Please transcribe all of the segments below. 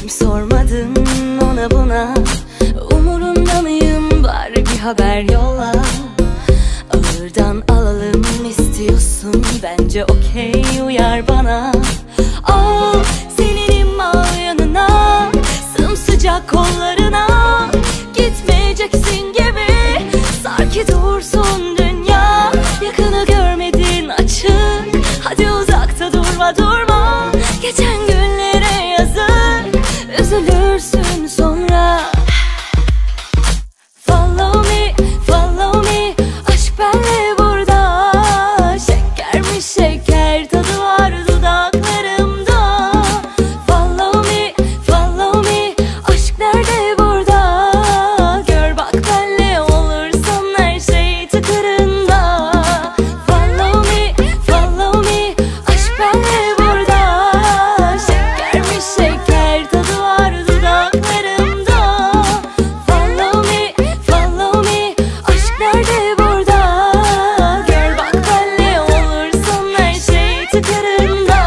mi sormadın ona buna? Umurunda mıyım, bari bir haber yolla. Ağırdan alalım istiyorsun, bence okey, uyar bana. Al seninim, al yanına, sımsıcak kollarına. Gitmeyeceksin gibi, sar ki dursun dünya. Yakını görmedin açık, hadi uzakta durma durma. Geçen günlere yazık, üzülürsün sonra. Follow me, follow me, aşk benle burada. Şeker mi şeker, tadı var dudaklarımda. Follow me, follow me, aşk nerede burada? Gör bak benle olursan her şey tıkırında. Follow me, follow me, aşk benle burada. Şeker mi şeker, tadı var dudaklarımda. Follow me, follow me, aşk nerede burada? Gör bak benle olursan her şey tıkırında.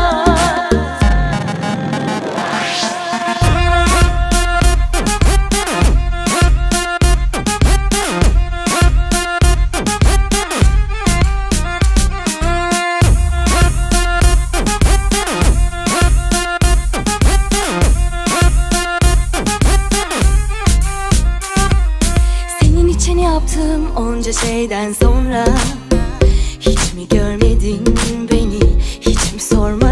Senin için yaptığım onca şeyden sonra hiç mi görmedin beni, hiç mi sormadın?